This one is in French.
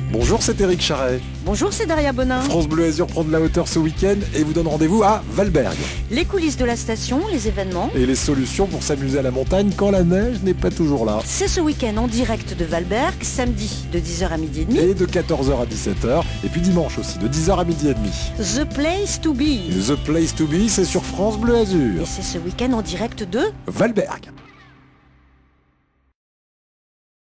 Bonjour, c'est Éric Charret. Bonjour, c'est Daria Bonin. France Bleu Azur prend de la hauteur ce week-end et vous donne rendez-vous à Valberg. Les coulisses de la station, les événements. Et les solutions pour s'amuser à la montagne quand la neige n'est pas toujours là. C'est ce week-end en direct de Valberg, samedi de 10h à midi et demi. Et de 14h à 17h. Et puis dimanche aussi, de 10h à midi et demi. The Place to Be. The Place to Be, c'est sur France Bleu Azur. Et c'est ce week-end en direct de Valberg.